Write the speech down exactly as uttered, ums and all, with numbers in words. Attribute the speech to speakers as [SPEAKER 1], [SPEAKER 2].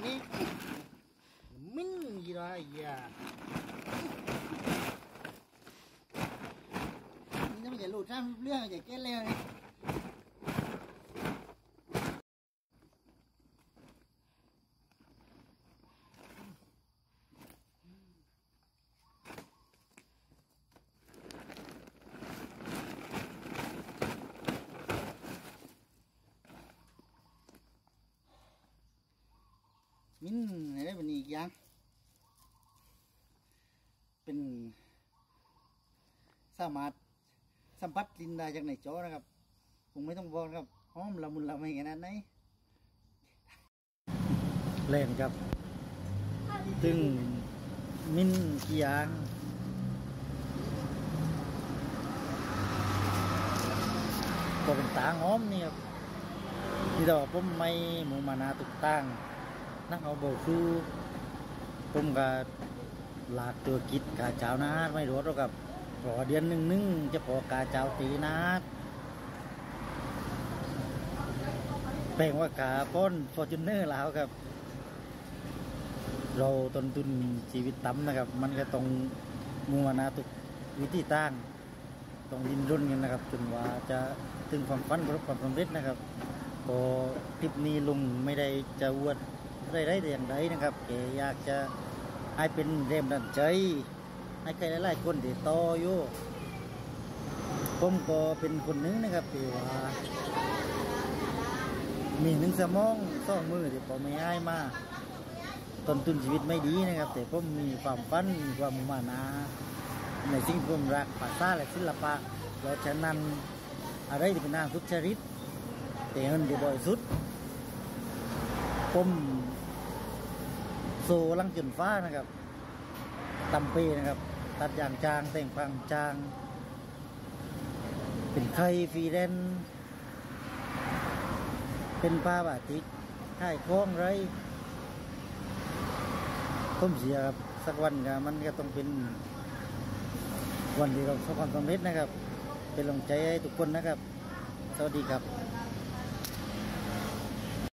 [SPEAKER 1] นี้มิ้นยี่ไรอย่านี่ต้องอย่าหลุดท่านเรื่องอย่าแก้เร็วนี่มิ้นอะไรแบบนี้อีกอย่างเป็นสามารถสัมผัสลินได้จากในจอนะครับผมไม่ต้องบอกครับหอมละมุนละไมขนาดไหนเล่นครับซึ่งมิ้นกี่อย่างก็เป็นตาหอมนี่ครับที่เราผมไม่หมูมานาตุกตั้งนักเอาโบคือผมกับหลากตัวกิจกาเจ้านาไม่รู้หรอกครับพอเดือนหนึ่งนึงจะพอกาเจ้าตีนาแปลงว่ากาป้นฟอร์จูเนอร์แล้วครับเราต้นทุนชีวิตต่ำนะครับมันก็ต้องมูมานาตุกวิธีตั้งต้องดินรนกันนะครับจนว่าจะถึงความฝันประสบความสำเร็จนะครับพอคลิปนี้ลุงไม่ได้จะอวดได้ได้แต่อย่างใดนะครับแกอยากจะให้เป็นแรงดันใจให้ใครหลายๆคนที่ต่ออยู่ผมก็เป็นคนหนึ่งนะครับที่ว่ามีหนึ่งสมองสองมือที่ผมไม่ให้มาต้นทุนชีวิตไม่ดีนะครับแต่ผมมีความฝันมีความมุ่งมั่นนะในสิ่งที่ผมรักภาษาและศิลปะเพราะฉะนั้นอะไรที่เป็นนางทุจริตแต่เงินที่บริสุทธิ์ผมโซลังจนฟ้านะครับตำเปนะครับตัดอย่างจางแต่งพังจางเป็นไข่ฟรีแลนซ์เป็นปลาบาติกไข่คล้องไรผมเสียครับสักวันก็มันก็ต้องเป็นวันที่เราประสบความสำเร็จนะครับเป็นกำลังใจให้ทุกคนนะครับสวัสดีครับ